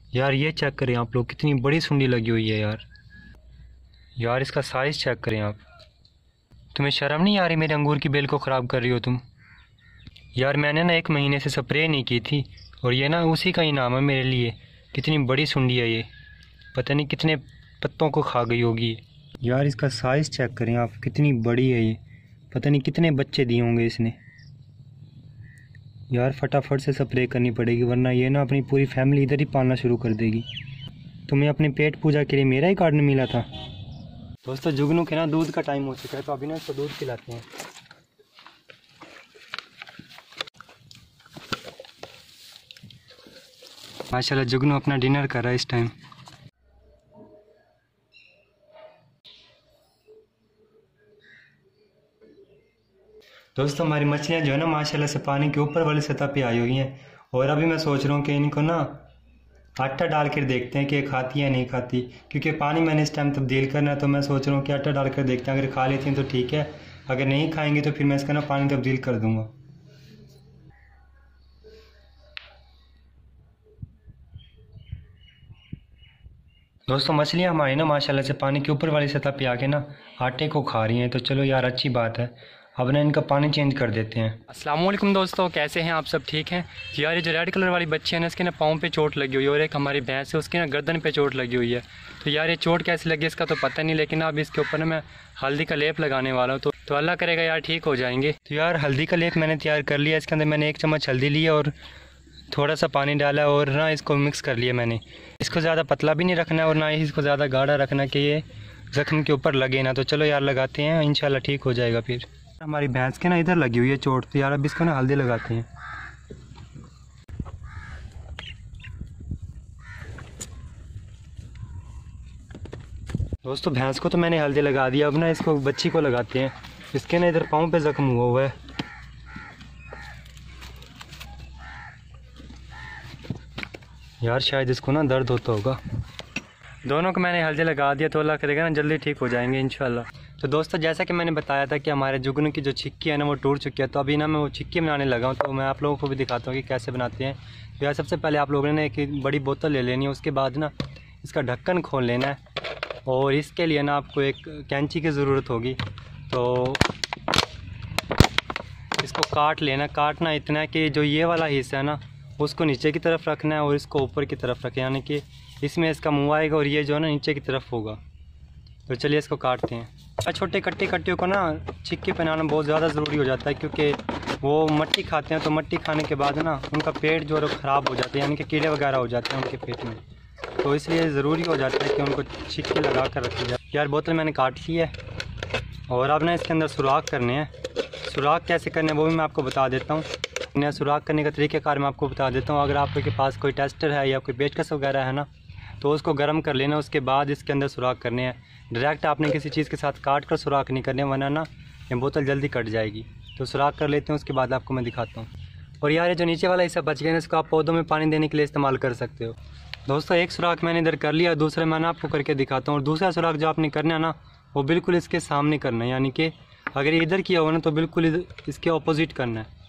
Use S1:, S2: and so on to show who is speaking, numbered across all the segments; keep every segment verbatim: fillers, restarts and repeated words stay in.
S1: यार ये चेक करें आप लोग, कितनी बड़ी सुंडी लगी हुई है यार। यार इसका साइज़ चेक करें आप। तुम्हें शर्म नहीं आ रही मेरे अंगूर की बेल को ख़राब कर रही हो तुम। यार मैंने ना एक महीने से स्प्रे नहीं की थी और ये ना उसी का इनाम है मेरे लिए। कितनी बड़ी सुंडी है ये, पता नहीं कितने पत्तों को खा गई होगी। यार इसका साइज़ चेक करें आप, कितनी बड़ी है ये, पता नहीं कितने बच्चे दिए होंगे इसने। यार फटाफट से स्प्रे करनी पड़ेगी वरना ये ना अपनी पूरी फैमिली इधर ही पालना शुरू कर देगी। तुम्हें अपनी पेट पूजा के लिए मेरा ही कार्ड मिला था। दोस्तों जुगनू के ना दूध का टाइम हो चुका है, तो अभी ना इसको दूध पिलाते हैं। माशाल्लाह जुगनू अपना डिनर कर रहा है इस टाइम। दोस्तों हमारी मछलियाँ जो है ना माशाल्लाह से पानी के ऊपर वाली सतह पे आई हुई हैं, और अभी मैं सोच रहा हूँ कि इनको ना आटा डाल कर देखते हैं कि खाती है नहीं खाती, क्योंकि पानी मैंने इस टाइम तब्दील करना है। तो मैं सोच रहा हूँ कि आटा डाल कर देखते हैं, अगर खा लेती हैं तो ठीक है, अगर नहीं खाएंगी तो फिर मैं इसका ना पानी तब्दील कर दूँगा। दोस्तों मछलियाँ हमारी ना माशाल्लाह से पानी के ऊपर वाली सतह पे आके ना आटे को खा रही हैं, तो चलो यार अच्छी बात है। अब ना इनका पानी चेंज कर देते हैं। अस्सलाम वालेकुम दोस्तों, कैसे हैं आप सब? ठीक हैं यार। ये जो रेड कलर वाली बच्ची है ना, इसके ना पाँव पे चोट लगी हुई है, और एक हमारी भैंस है उसकी ना गर्दन पे चोट लगी हुई है। तो यार ये चोट कैसे लगी इसका तो पता नहीं, लेकिन अब इसके ऊपर ना मैं हल्दी का लेप लगाने वाला हूँ, तो, तो अल्लाह करेगा यार ठीक हो जाएंगे। तो यार हल्दी का लेप मैंने तैयार कर लिया। इसके अंदर मैंने एक चम्मच हल्दी लिया और थोड़ा सा पानी डाला और ना इसको मिक्स कर लिया मैंने। इसको ज़्यादा पतला भी नहीं रखना है और ना ही इसको ज़्यादा गाढ़ा रखना कि ये ज़ख्म के ऊपर लगे ना। तो चलो यार लगाते हैं, इंशाल्लाह ठीक हो जाएगा। फिर हमारी भैंस के ना इधर लगी हुई है चोट, तो यार अब इसको ना हल्दी लगाते हैं। दोस्तों भैंस को तो मैंने हल्दी लगा दिया, अब ना इसको बच्ची को लगाते हैं। इसके ना इधर पाँव पे ज़ख्म हुआ हुआ है। यार शायद इसको ना दर्द होता होगा। दोनों को मैंने हल्दी लगा दिया, तो अल्लाह करेगा ना जल्दी ठीक हो जाएंगे इंशाल्लाह। तो दोस्तों जैसा कि मैंने बताया था कि हमारे जुगनू की जो छिक्की है ना वो टूट चुकी है, तो अभी ना मैं वो छिक्की बनाने लगा हूँ। तो मैं आप लोगों को भी दिखाता हूँ कि कैसे बनाते हैं। तो यार सबसे पहले आप लोगों ने एक बड़ी बोतल ले लेनी है, उसके बाद ना इसका ढक्कन खोल लेना है, और इसके लिए ना आपको एक कैंची की ज़रूरत होगी। तो इसको काट लेना। काटना इतना है कि जो ये वाला हिस्सा है ना उसको नीचे की तरफ रखना है और इसको ऊपर की तरफ रखें, यानी कि इसमें इसका मुँह आएगा और ये जो है ना नीचे की तरफ होगा। तो चलिए इसको काटते हैं। छोटे कट्टे कट्टियों को ना छिक्की पहनाना बहुत ज़्यादा ज़रूरी हो जाता है, क्योंकि वो मिट्टी खाते हैं, तो मिट्टी खाने के बाद ना उनका पेट जो है ख़राब हो जाता है, यानी कि कीड़े वगैरह हो जाते हैं उनके पेट में। तो इसलिए ज़रूरी हो जाता है कि उनको छिक्की लगा कर रखी जाए। यार बोतल मैंने काट ली है, और अब ना इसके अंदर सुराख करने हैं। सुराख कैसे करने हैं वो भी मैं आपको बता देता हूँ। नया सुराख करने का तरीक़ाकार मैं आपको बता देता हूँ। अगर आपके पास कोई टेस्टर है या कोई पेचकस वगैरह है ना, तो उसको गर्म कर लेना, उसके बाद इसके अंदर सुराख करने हैं। डायरेक्ट आपने किसी चीज़ के साथ काट कर सुराख नहीं करने, वरना ना ये बोतल जल्दी कट जाएगी। तो सुराख कर लेते हैं, उसके बाद आपको मैं दिखाता हूँ। और यार ये जो नीचे वाला हिस्सा बच गया ना, इसको आप पौधों में पानी देने के लिए इस्तेमाल कर सकते हो। दोस्तों एक सुराख मैंने इधर कर लिया, दूसरा मैंने आपको करके दिखाता हूँ। और दूसरा सुराख जो आपने करना है ना वो बिल्कुल इसके सामने करना है, यानी कि अगर ये इधर किया हो ना तो बिल्कुल इसके ऑपोजिट करना है।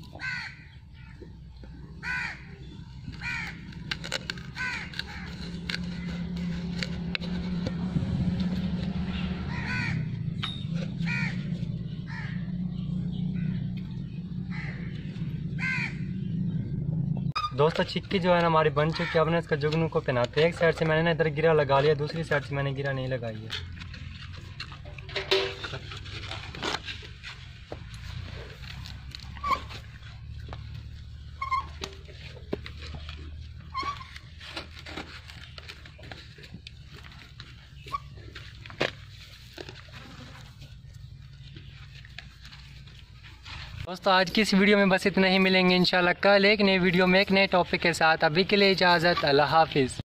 S1: दोस्तों छिक्की जो है ना हमारी बन चुकी है। अब ना इसका जुगनू को पहनाते हैं। एक साइड से मैंने ना इधर गिरा लगा लिया, दूसरी साइड से मैंने गिरा नहीं लगाई है। दोस्तों आज की इस वीडियो में बस इतना ही। मिलेंगे इंशाल्लाह कल एक नई वीडियो में एक नए टॉपिक के साथ। अभी के लिए इजाज़त, अल्लाह हाफिज़।